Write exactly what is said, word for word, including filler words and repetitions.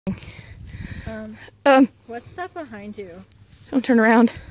Um, Um, what's that behind you? don't turn around.